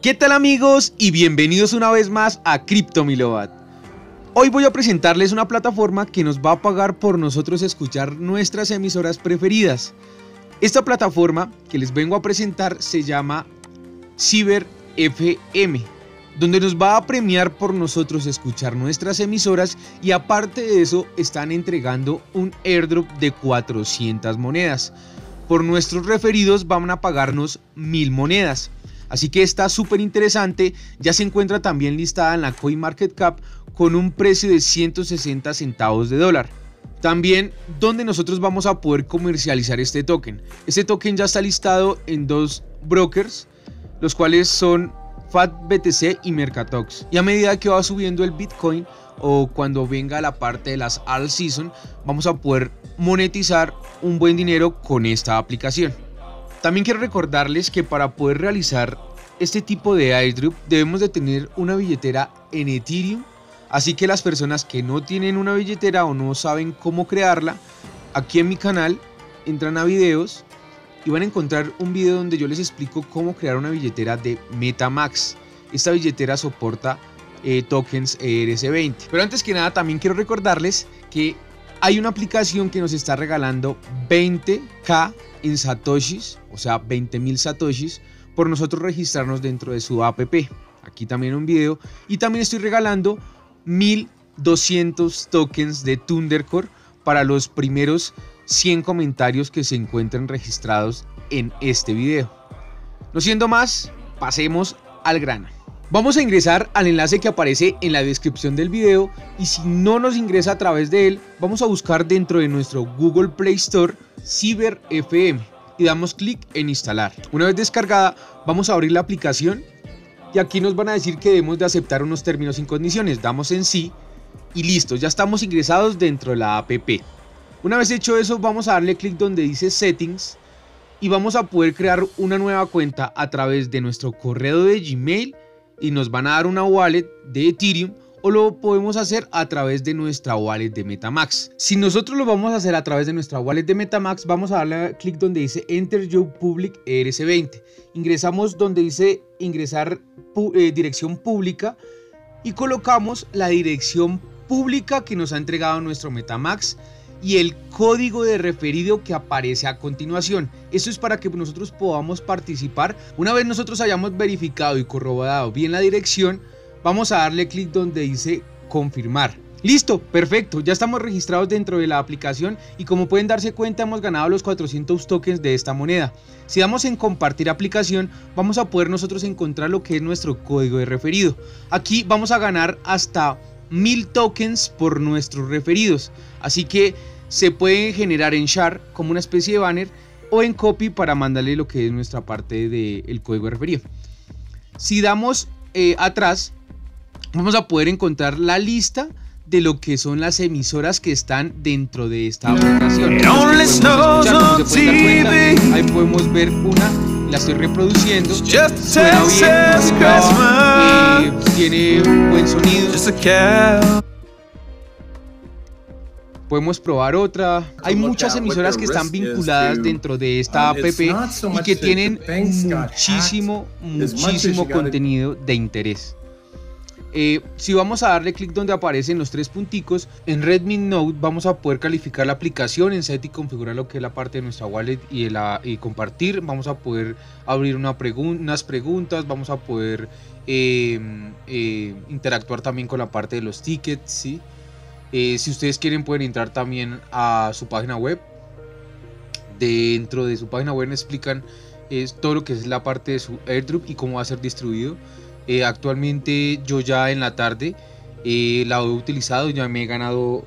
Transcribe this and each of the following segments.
¿Qué tal amigos? Y bienvenidos una vez más a Crypto Milobat. Hoy voy a presentarles una plataforma que nos va a pagar por nosotros escuchar nuestras emisoras preferidas. Esta plataforma que les vengo a presentar se llama Cyber FM, donde nos va a premiar por nosotros escuchar nuestras emisoras, y aparte de eso están entregando un airdrop de 400 monedas. Por nuestros referidos van a pagarnos 1000 monedas. Así que está súper interesante. Ya se encuentra también listada en la CoinMarketCap con un precio de 160 centavos de dólar. También donde nosotros vamos a poder comercializar este token. Este token ya está listado en dos brokers, los cuales son FatBTC y Mercatox. Y a medida que va subiendo el Bitcoin o cuando venga la parte de las All Season, vamos a poder monetizar un buen dinero con esta aplicación. También quiero recordarles que para poder realizar este tipo de airdrop debemos de tener una billetera en Ethereum. Así que las personas que no tienen una billetera o no saben cómo crearla, aquí en mi canal entran a videos y van a encontrar un video donde yo les explico cómo crear una billetera de MetaMask. Esta billetera soporta tokens ERC20. Pero antes que nada también quiero recordarles que hay una aplicación que nos está regalando 20k en satoshis, o sea 20.000 satoshis, por nosotros registrarnos dentro de su app. Aquí también un video, y también estoy regalando 1200 tokens de Thundercore para los primeros 100 comentarios que se encuentren registrados en este video. No siendo más, pasemos al grano. Vamos a ingresar al enlace que aparece en la descripción del video, y si no nos ingresa a través de él, vamos a buscar dentro de nuestro Google Play Store Cyber FM y damos clic en instalar. Una vez descargada, vamos a abrir la aplicación y aquí nos van a decir que debemos de aceptar unos términos y condiciones. Damos en sí y listo, ya estamos ingresados dentro de la app. Una vez hecho eso, vamos a darle clic donde dice Settings y vamos a poder crear una nueva cuenta a través de nuestro correo de Gmail, y nos van a dar una wallet de Ethereum, o lo podemos hacer a través de nuestra wallet de MetaMask. Si nosotros lo vamos a hacer a través de nuestra wallet de MetaMask, vamos a darle clic donde dice Enter Your Public ERC20. Ingresamos donde dice ingresar dirección pública y colocamos la dirección pública que nos ha entregado nuestro MetaMask y el código de referido que aparece a continuación. Esto es para que nosotros podamos participar. Una vez nosotros hayamos verificado y corroborado bien la dirección, vamos a darle clic donde dice confirmar. Listo, perfecto, ya estamos registrados dentro de la aplicación y como pueden darse cuenta hemos ganado los 400 tokens de esta moneda. Si damos en compartir aplicación, vamos a poder nosotros encontrar lo que es nuestro código de referido. Aquí vamos a ganar hasta 1000 tokens por nuestros referidos, así que se pueden generar en share como una especie de banner o en copy para mandarle lo que es nuestra parte del código de referido. Si damos atrás, vamos a poder encontrar la lista de lo que son las emisoras que están dentro de esta aplicación. Ahí podemos ver una, la estoy reproduciendo, suena bien, tiene buen sonido. Podemos probar otra. Hay muchas emisoras que están vinculadas dentro de esta app y que tienen muchísimo contenido de interés. Si vamos a darle clic donde aparecen los tres punticos, en Redmi Note vamos a poder calificar la aplicación, en set y configurar lo que es la parte de nuestra wallet y compartir. Vamos a poder abrir unas preguntas, vamos a poder interactuar también con la parte de los tickets, ¿sí? Si ustedes quieren pueden entrar también a su página web. Dentro de su página web explican todo lo que es la parte de su airdrop y cómo va a ser distribuido. Actualmente yo ya en la tarde la he utilizado, ya me he ganado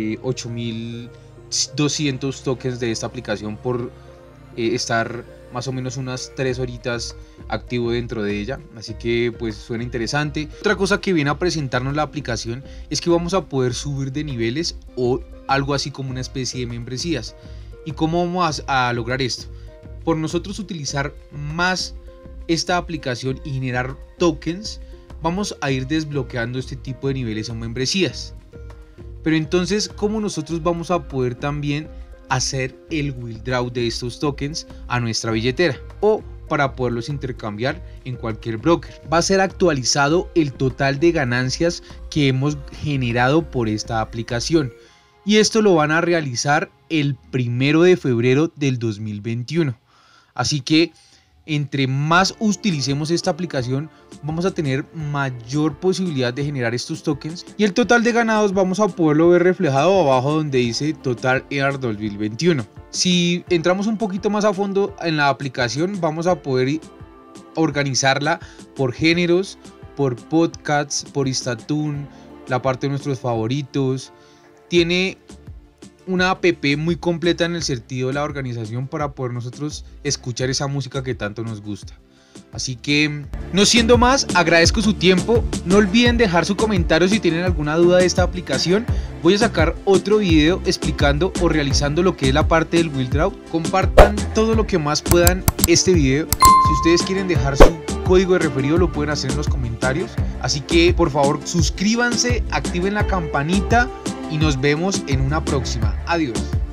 8200 tokens de esta aplicación por estar más o menos unas 3 horitas activo dentro de ella, así que pues suena interesante. Otra cosa que viene a presentarnos la aplicación es que vamos a poder subir de niveles o algo así como una especie de membresías. ¿Y cómo vamos a lograr esto? Por nosotros utilizar más esta aplicación y generar tokens, vamos a ir desbloqueando este tipo de niveles o membresías. Pero entonces, ¿cómo nosotros vamos a poder también hacer el withdraw de estos tokens a nuestra billetera? O para poderlos intercambiar en cualquier broker. Va a ser actualizado el total de ganancias que hemos generado por esta aplicación y esto lo van a realizar el 1 de febrero del 2021. Así que entre más utilicemos esta aplicación, vamos a tener mayor posibilidad de generar estos tokens y el total de ganados vamos a poderlo ver reflejado abajo donde dice Total EAR 2021. Si entramos un poquito más a fondo en la aplicación, vamos a poder organizarla por géneros, por podcasts, por Statun, la parte de nuestros favoritos. Tiene una app muy completa en el sentido de la organización para poder nosotros escuchar esa música que tanto nos gusta. Así que, no siendo más, agradezco su tiempo. No olviden dejar su comentario si tienen alguna duda de esta aplicación. Voy a sacar otro video explicando o realizando lo que es la parte del withdraw. Compartan todo lo que más puedan este video. Si ustedes quieren dejar su código de referido, lo pueden hacer en los comentarios. Así que, por favor, suscríbanse, activen la campanita y nos vemos en una próxima. Adiós.